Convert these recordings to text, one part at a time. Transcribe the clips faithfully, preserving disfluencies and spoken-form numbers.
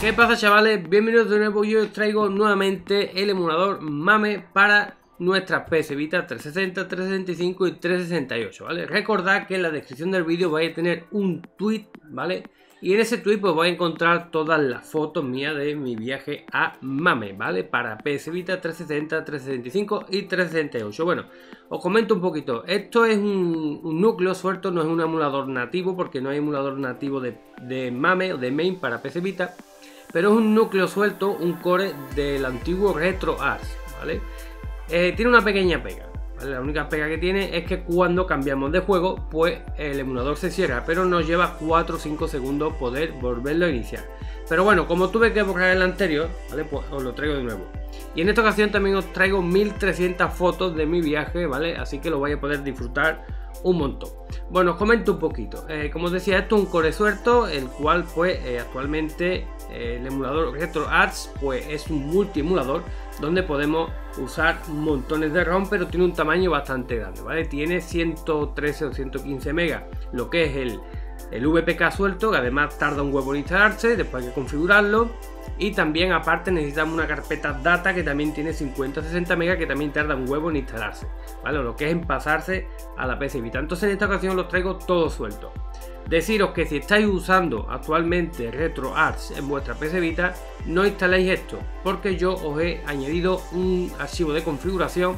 ¿Qué pasa, chavales? Bienvenidos de nuevo. Yo os traigo nuevamente el emulador MAME para nuestras P S Vita trescientos sesenta, trescientos sesenta y cinco y trescientos sesenta y ocho, ¿vale? Recordad que en la descripción del vídeo vais a tener un tweet, ¿vale? Y en ese tweet pues vais a encontrar todas las fotos mías de mi viaje a MAME, ¿vale? Para P S Vita trescientos sesenta, trescientos sesenta y cinco y trescientos sesenta y ocho. Bueno, os comento un poquito. Esto es un, un núcleo suelto, no es un emulador nativo, porque no hay emulador nativo de, de MAME o de main para P S Vita. Pero es un núcleo suelto, un core del antiguo RetroArch, ¿vale? Eh, tiene una pequeña pega, ¿vale? La única pega que tiene es que cuando cambiamos de juego, pues el emulador se cierra, pero nos lleva cuatro o cinco segundos poder volverlo a iniciar. Pero bueno, como tuve que borrar el anterior, ¿vale? Pues os lo traigo de nuevo. Y en esta ocasión también os traigo mil trescientas fotos de mi viaje, ¿vale? Así que lo vais a poder disfrutar un montón. Bueno, os comento un poquito. Eh, como os decía, esto es un core suelto, el cual pues eh, actualmente eh, el emulador RetroArch pues es un multi-emulador donde podemos usar montones de ROM, pero tiene un tamaño bastante grande, ¿vale? Tiene ciento trece o ciento quince megas, lo que es el, el V P K suelto, que además tarda un huevo en instalarse, después hay que configurarlo. Y también aparte necesitamos una carpeta data que también tiene cincuenta o sesenta megas, que también tarda un huevo en instalarse, ¿vale? Lo que es en pasarse a la P S Vita. Entonces en esta ocasión los traigo todo suelto. Deciros que si estáis usando actualmente RetroArch en vuestra P S Vita, no instaléis esto, porque yo os he añadido un archivo de configuración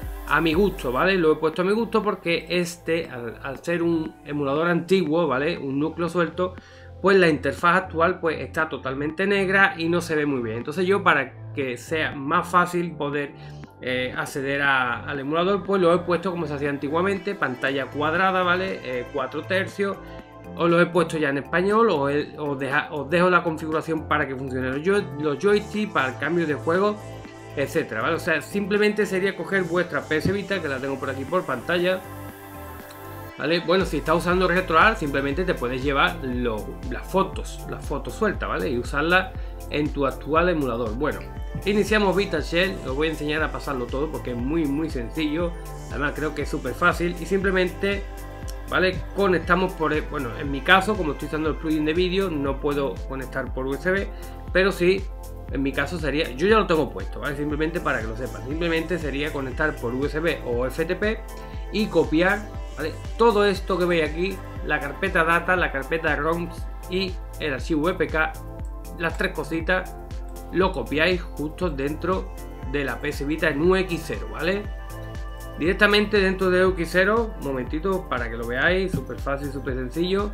a mi gusto, ¿vale? Lo he puesto a mi gusto porque este, al, al ser un emulador antiguo, ¿vale? Un núcleo suelto, pues la interfaz actual pues está totalmente negra y no se ve muy bien. Entonces yo, para que sea más fácil poder eh, acceder a, al emulador, pues lo he puesto como se hacía antiguamente, pantalla cuadrada, ¿vale? Eh, cuatro tercios. Os lo he puesto ya en español, os, he, os, deja, os dejo la configuración para que funcione los, joy, los joysticks, para el cambio de juego, etcétera, ¿vale? O sea, simplemente sería coger vuestra P S Vita, que la tengo por aquí por pantalla, ¿vale? Bueno, si estás usando RetroArch, simplemente te puedes llevar lo, las fotos, las fotos sueltas, ¿vale? Y usarlas en tu actual emulador. Bueno, iniciamos VitaShell, os voy a enseñar a pasarlo todo porque es muy muy sencillo. Además creo que es súper fácil y simplemente, ¿vale? Conectamos por, bueno, en mi caso, como estoy usando el plugin de vídeo, no puedo conectar por U S B, pero sí, en mi caso sería, yo ya lo tengo puesto, ¿vale? Simplemente para que lo sepan, simplemente sería conectar por U S B o F T P y copiar, ¿vale? Todo esto que veis aquí, la carpeta data, la carpeta de ROMs y el archivo V P K, las tres cositas, lo copiáis justo dentro de la P S Vita en U X cero, ¿vale? Directamente dentro de U X cero, un momentito para que lo veáis, súper fácil, súper sencillo.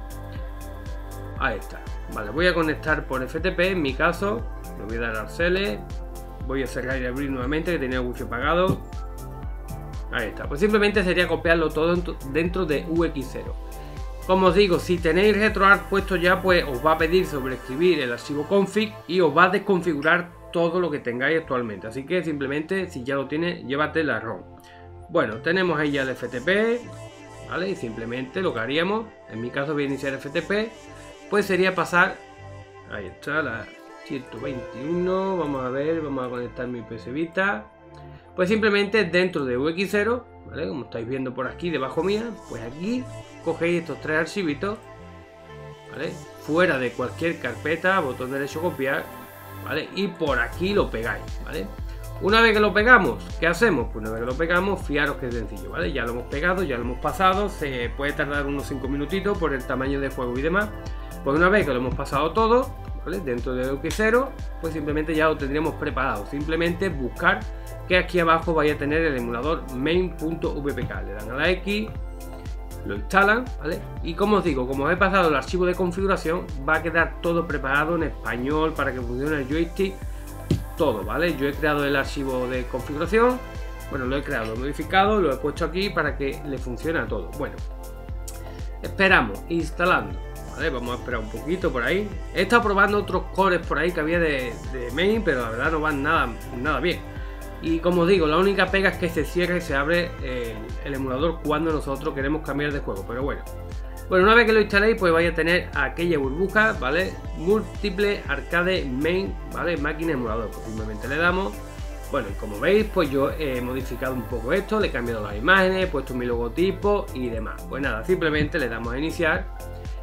Ahí está, vale, voy a conectar por F T P, en mi caso, le voy a dar al Arcele, voy a cerrar y abrir nuevamente, que tenía wifi apagado. Ahí está, pues simplemente sería copiarlo todo dentro de U X cero. Como os digo, si tenéis RetroArch puesto ya, pues os va a pedir sobreescribir el archivo config y os va a desconfigurar todo lo que tengáis actualmente. Así que simplemente, si ya lo tienes, llévate la ROM. Bueno, tenemos ahí ya el F T P, ¿vale? Y simplemente lo que haríamos, en mi caso voy a iniciar F T P, pues sería pasar, ahí está, la ciento veintiuno, vamos a ver, vamos a conectar mi P S Vita. Pues simplemente dentro de U X cero, ¿vale? Como estáis viendo por aquí debajo mía, pues aquí cogéis estos tres archivitos, ¿vale? Fuera de cualquier carpeta, botón derecho copiar, ¿vale? Y por aquí lo pegáis, ¿vale? Una vez que lo pegamos, ¿qué hacemos? Pues una vez que lo pegamos, fiaros que es sencillo, ¿vale? Ya lo hemos pegado, ya lo hemos pasado, se puede tardar unos cinco minutitos por el tamaño de juego y demás. Pues una vez que lo hemos pasado todo, ¿vale? Dentro de U X cero, pues simplemente ya lo tendríamos preparado. Simplemente buscar que aquí abajo vaya a tener el emulador main.vpk, le dan a la X, lo instalan, ¿vale? Y como os digo, como os he pasado el archivo de configuración, va a quedar todo preparado en español para que funcione el joystick, todo, ¿vale? Yo he creado el archivo de configuración, bueno, lo he creado, lo he modificado, lo he puesto aquí para que le funcione a todo. Bueno, esperamos, instalando, ¿vale? Vamos a esperar un poquito por ahí. He estado probando otros cores por ahí que había de, de main, pero la verdad no van nada, nada bien. Y como os digo, la única pega es que se cierra y se abre el, el emulador cuando nosotros queremos cambiar de juego, pero bueno. Bueno, una vez que lo instaléis, pues vais a tener aquella burbuja, ¿vale? Múltiple arcade main, ¿vale? Máquina emulador, pues simplemente le damos. Bueno, y como veis, pues yo he modificado un poco esto, le he cambiado las imágenes, he puesto mi logotipo y demás. Pues nada, simplemente le damos a iniciar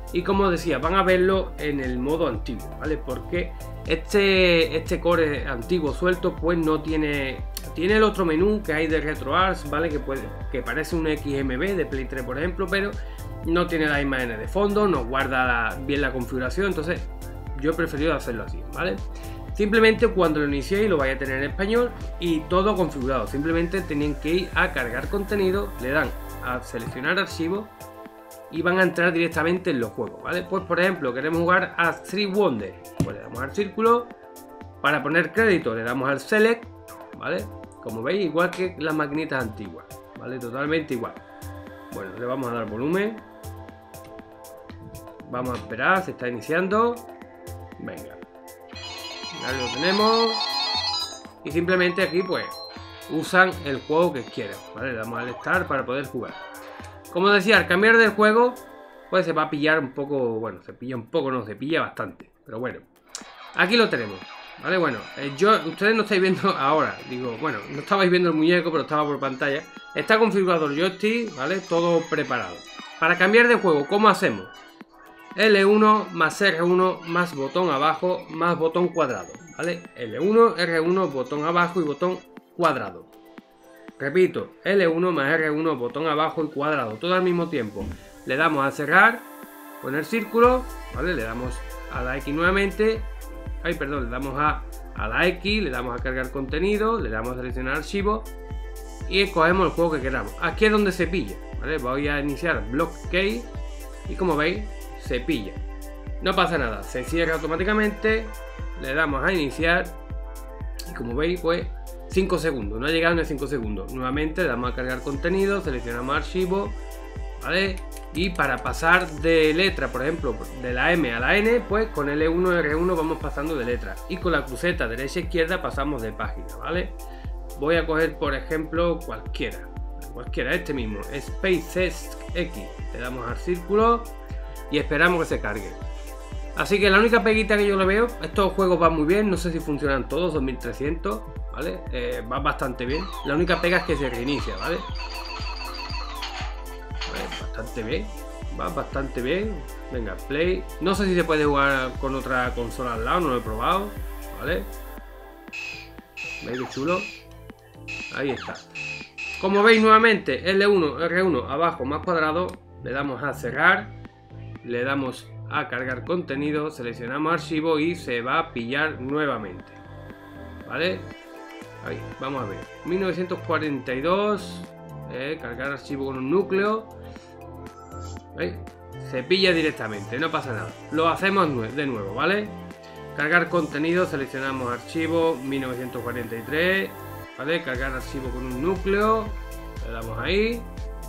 Y como decía, van a verlo en el modo antiguo, ¿vale? Porque este, este core antiguo suelto pues no tiene... Tiene el otro menú que hay de RetroArch, ¿vale? Que, puede, que parece un X M B de Play tres, por ejemplo, pero no tiene las imágenes de fondo, no guarda la, bien la configuración, entonces yo he preferido hacerlo así, ¿vale? Simplemente cuando lo iniciéis lo vais a tener en español y todo configurado. Simplemente tienen que ir a cargar contenido, le dan a seleccionar archivos y van a entrar directamente en los juegos, ¿vale? Pues por ejemplo, queremos jugar a Three Wonders, pues le damos al círculo. Para poner crédito le damos al Select, ¿vale? Como veis, igual que las maquinitas antiguas, ¿vale? Totalmente igual. Bueno, le vamos a dar volumen. Vamos a esperar, se está iniciando. Venga. Ya lo tenemos. Y simplemente aquí pues usan el juego que quieran, ¿vale? Le damos al Start para poder jugar. Como decía, al cambiar de juego pues se va a pillar un poco, bueno, se pilla un poco, no, se pilla bastante. Pero bueno, aquí lo tenemos, ¿vale? Bueno, eh, yo, ustedes no estáis viendo ahora, digo, bueno, no estabais viendo el muñeco, pero estaba por pantalla. Está configurado el joystick, ¿vale? Todo preparado. Para cambiar de juego, ¿cómo hacemos? L uno más R uno más botón abajo más botón cuadrado, ¿vale? L uno, R uno, botón abajo y botón cuadrado. Repito, L uno más R uno, botón abajo y cuadrado, todo al mismo tiempo. Le damos a cerrar, poner círculo, ¿vale? Le damos a la X nuevamente. Ay, perdón, le damos a, a la X, le damos a cargar contenido, le damos a seleccionar archivo y escogemos el juego que queramos. Aquí es donde se pilla, ¿vale? Voy a iniciar Block Key y como veis, se pilla. No pasa nada, se cierra automáticamente, le damos a iniciar y como veis, pues cinco segundos, no ha llegado ni a cinco segundos. Nuevamente le damos a cargar contenido, seleccionamos archivo, ¿vale? Y para pasar de letra, por ejemplo, de la M a la N, pues con L uno, R uno vamos pasando de letra. Y con la cruceta derecha e izquierda pasamos de página, ¿vale? Voy a coger, por ejemplo, cualquiera. Cualquiera, este mismo, SpaceX X. Le damos al círculo y esperamos que se cargue. Así que la única peguita que yo le veo, estos juegos van muy bien, no sé si funcionan todos, dos mil trescientos, ¿vale? Eh, va bastante bien. La única pega es que se reinicia, ¿vale? Bastante bien, va bastante bien. Venga, play. No sé si se puede jugar con otra consola al lado, no lo he probado, ¿vale? ¿Veis qué chulo? Ahí está. Como veis nuevamente, L uno, R uno, abajo más cuadrado, le damos a cerrar, le damos a cargar contenido, seleccionamos archivo y se va a pillar nuevamente, ¿vale? Ahí, vamos a ver. mil novecientos cuarenta y dos, eh, cargar archivo con un núcleo. ¿Veis? Se pilla directamente, no pasa nada. Lo hacemos de nuevo, ¿vale? Cargar contenido, seleccionamos archivo mil novecientos cuarenta y tres, ¿vale? Cargar archivo con un núcleo, le damos ahí.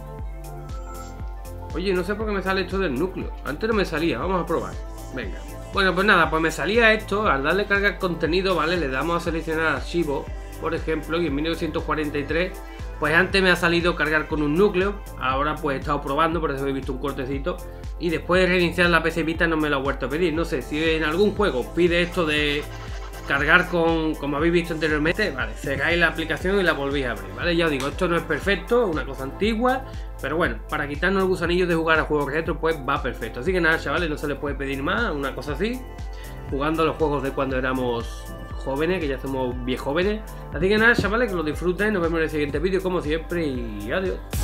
Oye, no sé por qué me sale esto del núcleo. Antes no me salía, vamos a probar. Venga. Bueno, pues nada, pues me salía esto. Al darle cargar contenido, ¿vale? Le damos a seleccionar archivo, por ejemplo, y en mil novecientos cuarenta y tres, pues antes me ha salido cargar con un núcleo. Ahora pues he estado probando, por eso he visto un cortecito. Y después de reiniciar la P C Vita no me lo ha vuelto a pedir. No sé, si en algún juego pide esto de cargar con, como habéis visto anteriormente, vale, cerráis la aplicación y la volvéis a abrir, ¿vale? Ya os digo, esto no es perfecto, una cosa antigua, pero bueno, para quitarnos el gusanillo de jugar a juegos retro, pues va perfecto. Así que nada, chavales, no se les puede pedir más, una cosa así, jugando a los juegos de cuando éramos jóvenes, que ya somos viejóvenes. Así que nada, chavales, que lo disfruten, nos vemos en el siguiente vídeo como siempre y adiós.